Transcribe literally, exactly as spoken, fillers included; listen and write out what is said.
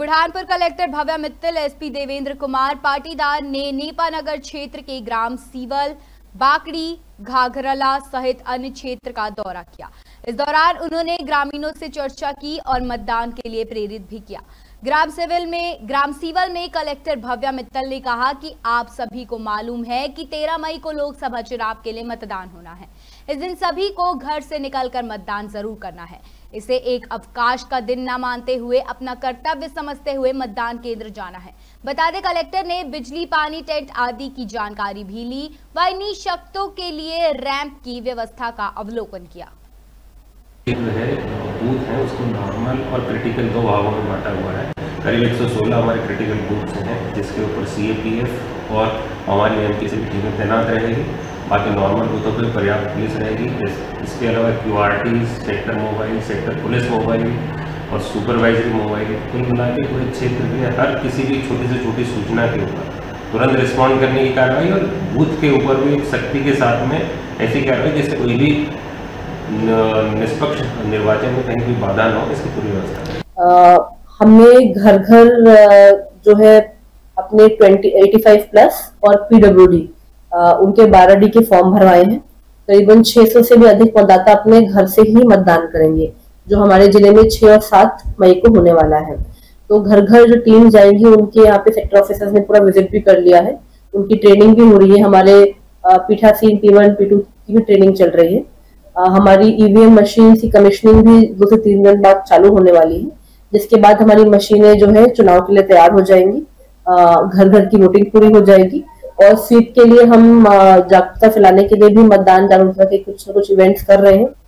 Burhanpur collector Bhavya Mittal, SP Devendra Kumar Patidar ने नेपानगर क्षेत्र के ग्राम सीवल, बाकड़ी, घाघरला सहित अन्य क्षेत्र का दौरा किया। इस दौरान उन्होंने ग्रामीणों से चर्चा की और मतदान के लिए प्रेरित भी किया। ग्राम सिविल में ग्राम सीवल में कलेक्टर भव्या मित्तल ने कहा कि आप सभी को मालूम है कि तेरह मई को लोकसभा चुनाव के लिए मतदान होना है। इस दिन सभी को घर से निकलकर मतदान जरूर करना है। इसे एक अवकाश का दिन न मानते हुए अपना कर्तव्य समझते हुए मतदान केंद्र जाना है। बता दें, कलेक्टर ने बिजली, पानी, टेंट आदि की जानकारी भी ली व निःशक्तों के लिए रैंप की व्यवस्था का अवलोकन किया। जो है बूथ है उसको नॉर्मल और क्रिटिकल दो भागों में बांटा हुआ है। करीब एक सौ सोलह हमारे क्रिटिकल बूथ्स हैं जिसके ऊपर सीएपीएफ और हमारी एमपी से टीमें तैनात रहेगी। बाकी नॉर्मल बूथों पर पर्याप्त पुलिस रहेगी। इसके अलावा QRT, sector mobile, sector police mobile और सुपरवाइजरी मोबाइल, कुल मिला के पूरे क्षेत्र में हर किसी भी छोटी से छोटी सूचना के ऊपर तुरंत रिस्पॉन्ड करने की कार्रवाई और बूथ के ऊपर भी सख्ती के साथ में ऐसी कार्रवाई जिससे कोई भी निष्पक्ष निर्वाचन में कहीं भी बाधा न हो, इसकी पूरी व्यवस्था। हमने घर घर जो है अपने ट्वेंटी एटी फाइव प्लस और पीडब्ल्यूडी उनके बारह डी के फॉर्म भरवाए हैं। करीबन छह सौ से भी अधिक मतदाता अपने घर से ही मतदान करेंगे, जो हमारे जिले में छह और सात मई को होने वाला है। तो घर घर जो टीम जाएंगी उनके यहाँ पे सेक्टर ऑफिसर्स ने पूरा विजिट भी कर लिया है, उनकी ट्रेनिंग भी हो रही है। हमारे पीठासीन पी वन पी टू की भी ट्रेनिंग चल रही है। आ, हमारी ईवीएम मशीन की कमीशनिंग भी दो से तीन दिन बाद चालू होने वाली है, जिसके बाद हमारी मशीनें जो है चुनाव के लिए तैयार हो जाएंगी। घर घर की वोटिंग पूरी हो जाएगी और स्वीप के लिए हम जागरूकता फैलाने के लिए भी मतदान जागरूकता के कुछ न कुछ इवेंट्स कर रहे हैं।